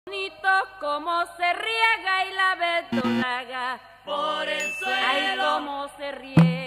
Bonito como se riega y la verdolaga por el suelo. Ay, cómo se riega.